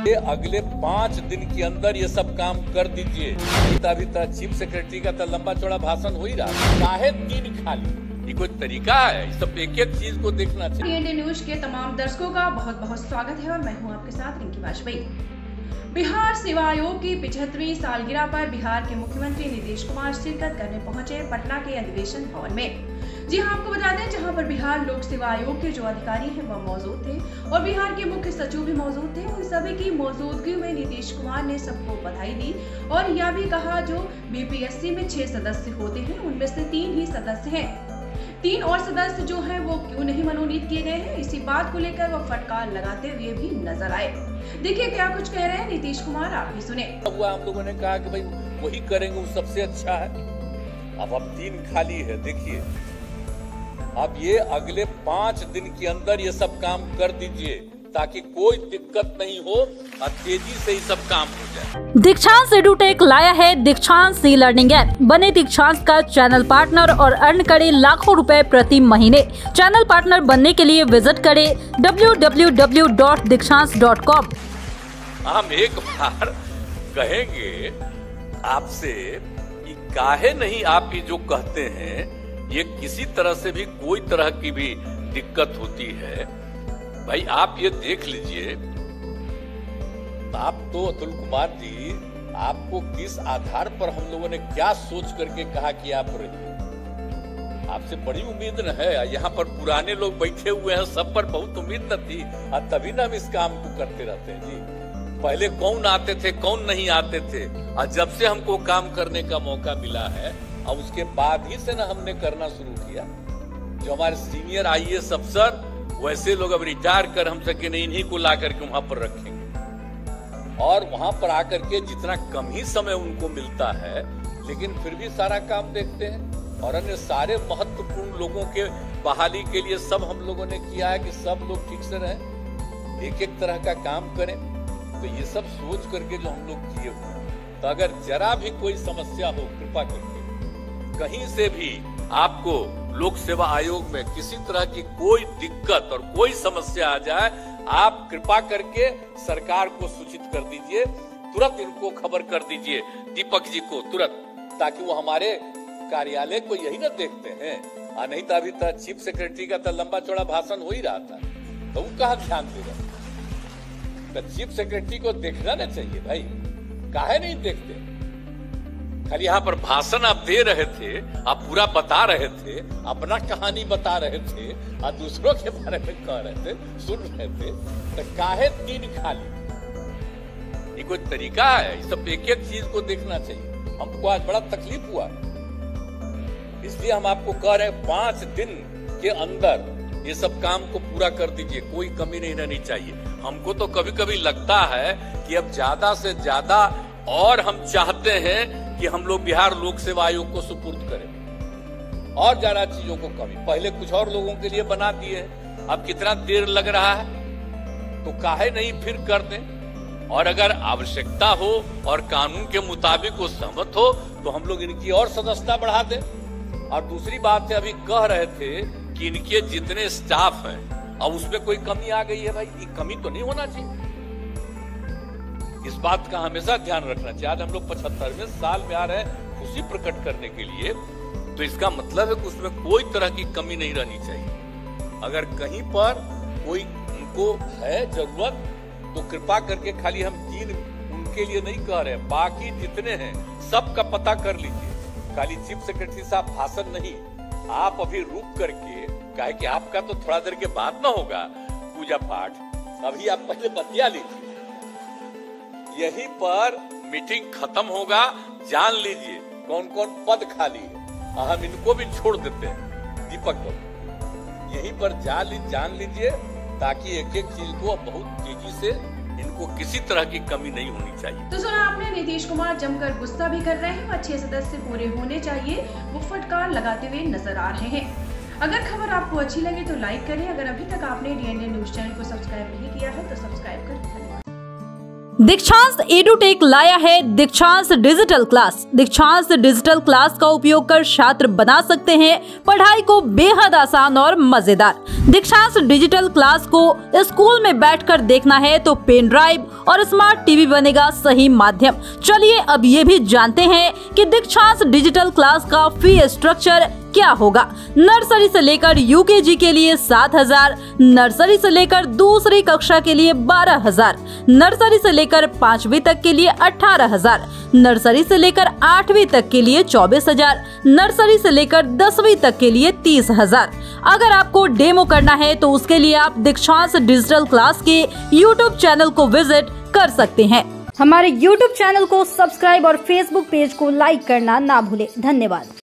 अगले 5 दिन के अंदर ये सब काम कर दीजिए। अभी तक चीफ सेक्रेटरी का तो लंबा चौड़ा भाषण हो ही रहा, काहे 3 खाली? ये कोई तरीका है? इस सब एक एक चीज को देखना चाहिए। डीएनडे न्यूज के तमाम दर्शकों का बहुत बहुत स्वागत है और मैं हूं आपके साथ रिंकी वाजपेयी। बिहार सेवा आयोग की 75वीं सालगिरह पर बिहार के मुख्यमंत्री नीतीश कुमार शिरकत करने पहुंचे पटना के अधिवेशन भवन में। जी हां, आपको बता दें जहां पर बिहार लोक सेवा आयोग के जो अधिकारी हैं वह मौजूद थे और बिहार के मुख्य सचिव भी मौजूद थे। उन सभी की मौजूदगी में नीतीश कुमार ने सबको बधाई दी और यह भी कहा जो बीपीएससी में 6 सदस्य होते हैं उनमें से 3 ही सदस्य हैं। 3 और सदस्य जो हैं वो क्यों नहीं मनोनीत किए गए हैं, इसी बात को लेकर वो फटकार लगाते हुए भी नजर आए। देखिए क्या कुछ कह रहे हैं नीतीश कुमार, आप भी सुने। हम लोगों ने कहा कि भाई वही करेंगे, वो सबसे अच्छा है। अब 3 खाली है। देखिए अब ये अगले 5 दिन के अंदर ये सब काम कर दीजिए ताकि कोई दिक्कत नहीं हो और तेजी से ही सब काम हो जाए। दीक्षांत एडुटेक लाया है दीक्षांत सी लर्निंग ऐप। बने दीक्षांत का चैनल पार्टनर और अर्न करे लाखों रुपए प्रति महीने। चैनल पार्टनर बनने के लिए विजिट करें www.dikshans.com। हम एक बार कहेंगे आपसे कि काहे नहीं आप ये जो कहते हैं ये किसी तरह से भी कोई तरह की भी दिक्कत होती है। भाई आप ये देख लीजिए, आप तो अतुल कुमार जी, आपको किस आधार पर हम लोगों ने क्या सोच करके कहा कि आप रहिए? आपसे बड़ी उम्मीद न है। यहाँ पर पुराने लोग बैठे हुए हैं, सब पर बहुत उम्मीद न थी और तभी ना हम इस काम को करते रहते हैं जी। पहले कौन आते थे कौन नहीं आते थे, और जब से हमको काम करने का मौका मिला है और उसके बाद ही से ना हमने करना शुरू किया। जो हमारे सीनियर आईएएस अफसर वैसे लोग अब रिटायर कर हम सके नहीं, इन्हीं को ला करके वहां पर रखेंगे और वहां पर आकर के जितना कम ही समय उनको मिलता है लेकिन फिर भी सारा काम देखते हैं। और अन्य सारे महत्वपूर्ण लोगों के बहाली के लिए सब हम लोगों ने किया है कि सब लोग ठीक से रहें, एक एक तरह का काम करें। तो ये सब सोच करके जो हम लोग किए हुए, तो अगर जरा भी कोई समस्या हो कृपा करके कहीं से भी आपको लोक सेवा आयोग में किसी तरह की कोई दिक्कत और कोई समस्या आ जाए, आप कृपा करके सरकार को सूचित कर दीजिए, तुरंत इनको खबर कर दीजिए दीपक जी को तुरंत, ताकि वो हमारे कार्यालय को यही ना देखते हैं। नहीं तो अभी तक चीफ सेक्रेटरी का तो लंबा चौड़ा भाषण हो ही रहा था, तो वो कहाँ ध्यान देगा? तो चीफ सेक्रेटरी को देखना ना चाहिए भाई, काहे नहीं देखते? खाली यहाँ पर भाषण आप दे रहे थे, आप पूरा बता रहे थे, अपना कहानी बता रहे थे और दूसरों के बारे में कह रहे थे, सुन रहे थे। तो काहे 3 खाली? ये कोई तरीका है? ये सब एक एक चीज को देखना चाहिए। हमको आज बड़ा तकलीफ हुआ, इसलिए हम आपको कह रहे हैं 5 दिन के अंदर ये सब काम को पूरा कर दीजिए, कोई कमी नहीं रहनी चाहिए। हमको तो कभी कभी लगता है कि अब ज्यादा से ज्यादा और हम चाहते हैं कि हम लोग बिहार लोक सेवा आयोग को सुपुर्द करें और ज्यादा चीजों को कमी। पहले कुछ और लोगों के लिए बना दिए, अब कितना देर लग रहा है, तो काहे नहीं फिर कर दें। और अगर आवश्यकता हो और कानून के मुताबिक वो सहमत हो तो हम लोग इनकी और सदस्यता बढ़ा दें। और दूसरी बात है, अभी कह रहे थे कि इनके जितने स्टाफ हैं अब उसमें कोई कमी आ गई है। भाई ये कमी तो नहीं होना चाहिए, इस बात का हमेशा ध्यान रखना चाहिए। आज हम लोग 75वें साल में आ रहे हैं खुशी प्रकट करने के लिए, तो इसका मतलब है कि उसमें कोई तरह की कमी नहीं रहनी चाहिए। अगर कहीं पर कोई उनको है जरूरत तो कृपा करके, खाली हम 3 उनके लिए नहीं कह रहे हैं, बाकी जितने हैं सबका पता कर लीजिए। खाली चीफ सेक्रेटरी साहब भाषण नहीं, आप अभी रुक करके, काहे कि आपका तो थोड़ा देर के बाद ना होगा पूजा पाठ, अभी आप पहले बतिया लीजिए, यहीं पर मीटिंग खत्म होगा, जान लीजिए कौन कौन पद खाली है। हम इनको भी छोड़ देते हैं दीपक को, यहीं पर जान लीजिए, ताकि एक एक चीज को बहुत तेजी से इनको किसी तरह की कमी नहीं होनी चाहिए। तो सुना आपने, नीतीश कुमार जमकर गुस्सा भी कर रहे हैं और 6 सदस्य पूरे होने चाहिए, वो फटकार लगाते हुए नजर आ रहे हैं। अगर खबर आपको अच्छी लगे तो लाइक करें। अगर अभी तक आपने डीएनडे न्यूज चैनल को सब्सक्राइब नहीं किया है तो सब्सक्राइब करें। दीक्षांत एडुटेक लाया है Dikshant digital class. Dikshant digital class का उपयोग कर छात्र बना सकते हैं पढ़ाई को बेहद आसान और मजेदार। दीक्षांत डिजिटल क्लास को स्कूल में बैठकर देखना है तो पेन ड्राइव और स्मार्ट टीवी बनेगा सही माध्यम। चलिए अब ये भी जानते हैं कि दीक्षांत डिजिटल क्लास का फी स्ट्रक्चर क्या होगा। नर्सरी से लेकर यूकेजी के लिए 7,000, नर्सरी से लेकर दूसरी कक्षा के लिए 12,000, नर्सरी से लेकर 5वीं तक के लिए 18,000, नर्सरी से लेकर 8वीं तक के लिए 24,000, नर्सरी से लेकर 10वीं तक के लिए 30,000। अगर आपको डेमो करना है तो उसके लिए आप दीक्षांत डिजिटल क्लास के YouTube चैनल को विजिट कर सकते हैं। हमारे YouTube चैनल को सब्सक्राइब और Facebook पेज को लाइक करना ना भूलें। धन्यवाद।